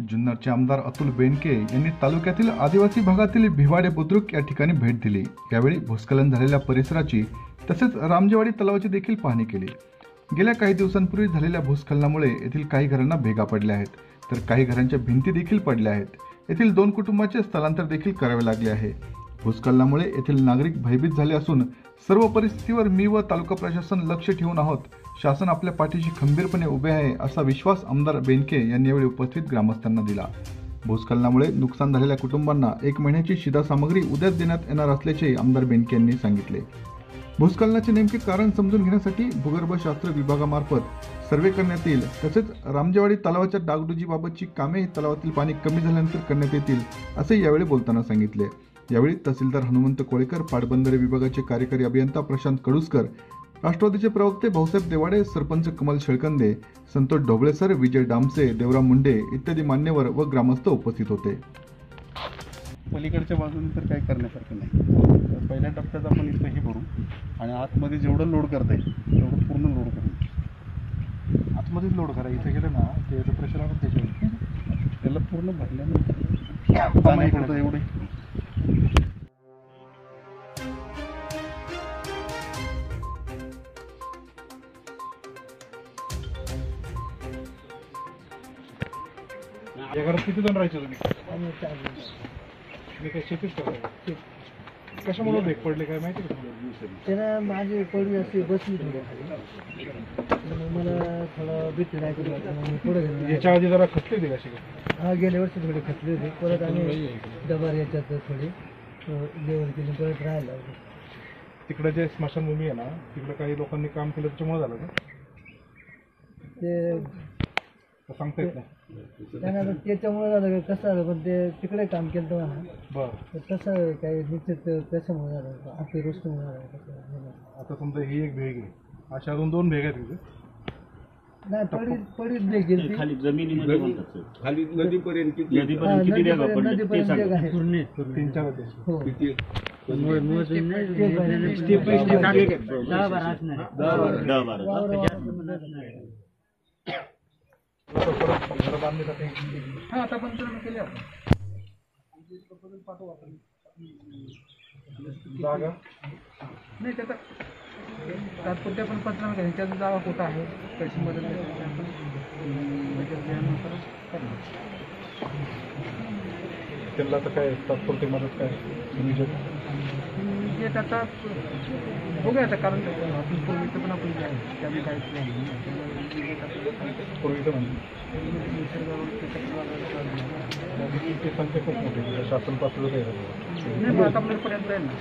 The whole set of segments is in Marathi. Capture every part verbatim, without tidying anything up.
जुन्नरचे आमदार अतुल बेनके यांनी तालुक्यातील आदिवासी भागातील भिवाडे बुद्रुक या ठिकाणी भेट दिली। यावेळी भूस्खलन झालेल्या परिसराची तसेच रामजेवाडी तलावाची देखील पाहणी केली। गेल्या काही दिवसांपूर्वी झालेल्या भूस्खलनामुळे येथील काही घरांना भेगा पडल्या आहेत, तर काही घरांच्या भिंती देखील पडल्या आहेत। येथील दोन कुटुंबांचे स्थलांतर देखील करावे लागले आहे। भूस्खलनामुळे येथील नागरिक भयभीत झाले असून सर्व परिस्थितीवर मी व तालुका प्रशासन लक्ष ठेवून आहोत। शासन आपल्या पाठीशी खंबीरपणे उभे आहे असा विश्वास आमदार बेनके यांनी यावेळी उपस्थित ग्रामस्थांना दिला। भूस्खलनामुळे नुकसान झालेल्या कुटुंबांना एक महिन्याची शिधा सामग्री उद्याच देण्यात येणार असल्याचे आमदार बेनके यांनी सांगितले। भूस्खलनाचे नेमके कारण समजून घेण्यासाठी भूगर्भशास्त्र विभागामार्फत सर्वे करण्यात येईल, तसेच रामजेवाडी तलावाच्या डागडुजीबाबतची कामे तलावातील पाणी कमी झाल्यानंतर करण्यात येतील असे यावेळी बोलताना सांगितले। यावेळी तहसीलदार हनुमंत कोळेकर, पाटबंधारे विभागाचे कार्यकारी अभियंता प्रशांत कडुसकर, राष्ट्रवादीचे प्रवक्ते भाऊसाहेब देवाडे, सरपंच कमल शेळकंदे, संतोष ढोबळेसर, विजय डामसे, देवराम मुंडे इत्यादी मान्यवर व ग्रामस्थ उपस्थित होते। पलीकडच्या बाजूने तर काही करण्यासारखं नाही। पहिल्या टप्प्यात आपण इथं हे भरू आणि आतमध्ये जेवढं लोड करता येईल तेवढं पूर्ण लोड करू। आतमध्येच लोड करा, इथे गेलं ना त्याचं प्रेशर आपण त्याच्यावर त्याला पूर्ण भरल्यानंतर पाणी पडतं एवढे। या घरात किती जण राहायचे तुम्ही? मी काय शेतीच करायला कशामुळे ब्रेक पडले काय माहिती का? त्याला माझी पडवी अशी बसली थोडी, मला थोडं भीती नाही करू पुढे गेलो। याच्या आधी जरा खचले होते कशी? हा, गेल्या वर्षी थोडी खचली होती, परत आम्ही डबार याच्यात थोडी जेवण केली, परत राहायला लागलो। तिकडे जे स्मशानभूमी आहे ना, तिकडे काही लोकांनी काम केलं त्याच्यामुळे झालं का ते सांगता येत नाही। त्यांना त्याच्यामुळे झालं का कसं झालं, पण ते तिकडे काम केलं तेव्हा ना, बरं तसं काही निश्चित कशामुळे झालं, आपली गोष्टीमुळे झालं कसं। आता समजा ही एक भेग आहे, अशा अजून दोन भेग आहेत तिथे? नाही, पडीत पडीत भेग गेली, खाली जमिनीमध्ये म्हणतात खाली नदीपर्यंत किती नदीपर्यंत किती भेगा भेगा पडल्या ते सांगा। आहे पूर्ण तीन चार होते। हो, किती दहा बारा घर बांधण्यासाठी हा, आता पंचनामे केले आपण। जागा नाही, त्याचा तात्पुरते आपण पंचनामे केले, त्याचा जागा कुठं आहे, कशी मदत त्यांना आता काय तात्पुरती मदत काय नियोजन जे आता बघूया आता, कारण आपण पूर्वीचं पण आपण जे आहे त्यामुळे काहीच नाही पूर्वीचं म्हणजे ते संख्या खूप मोठी आहे, शासन पातळीवर आहे नाही, पण आतापर्यंत आहे ना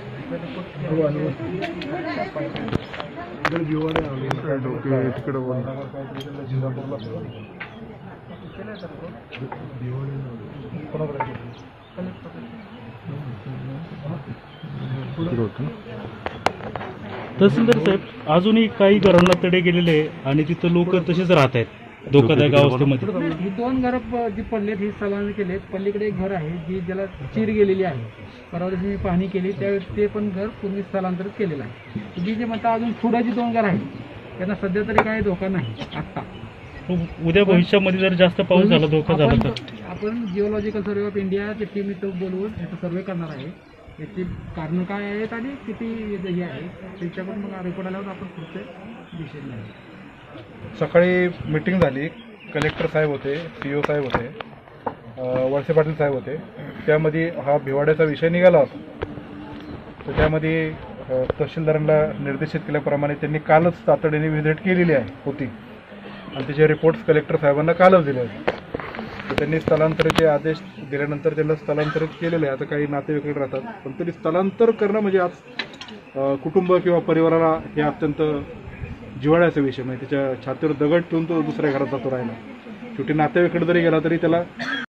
तहसीलदार साहेब, अजूनही काही घरांना तडे गेलेले आहे आणि तिथं लोक तसेच राहत आहेत धोकादायक अवस्थेमध्ये। ही दोन घरं जी पडलेत ही स्थलांतर केलेत। पलीकडे एक घर आहे जी ज्याला चीर गेलेली आहे, परवा दिवशी मी पाहणी केली त्यावेळेस ते पण घर पूर्ण स्थलांतरित केलेलं आहे। तुम्ही जे म्हणता अजून पुढे जी दोन घर आहेत त्यांना सध्या तरी काही धोका नाही आत्ता। उद्या भविष्यामध्ये जर जास्त पाऊस झाला, धोका झाला तर आपण जिओलॉजिकल सर्वे ऑफ इंडियाची टीम इथं बोलवून याचा सर्वे करणार आहे, याची कारणं काय आहेत आणि किती हे आहे त्याच्याकडून मग रिपोर्ट आल्यावर आपण पुढचे डिसिजन नाही। सकाळी मीटिंग झाली, कलेक्टर साहेब होते, पी ओ साहेब होते, वळसे पाटील साहेब होते। त्यामध्ये हा भिवाड्याचा विषय निघाला होता, तर त्यामध्ये तहसीलदारांना निर्देशित केल्याप्रमाणे त्यांनी कालच तातडीने व्हिजिट केलेली आहे होती आणि त्याचे रिपोर्ट्स कलेक्टर साहेबांना कालच दिले होते। तर त्यांनी स्थलांतराचे आदेश दिल्यानंतर त्यांना स्थलांतरित केलेले आहे। आता काही नातेवाईक राहतात, पण तरी स्थलांतर करणं म्हणजे आज कुटुंब किंवा परिवाराला हे अत्यंत जिव्हाळ्याचा विषय, म्हणजे त्याच्या छातीवर दगड ठेवून तो दुसऱ्या घरात जातो राहायला। शेवटी नातेवाईकडे जरी गेला तरी त्याला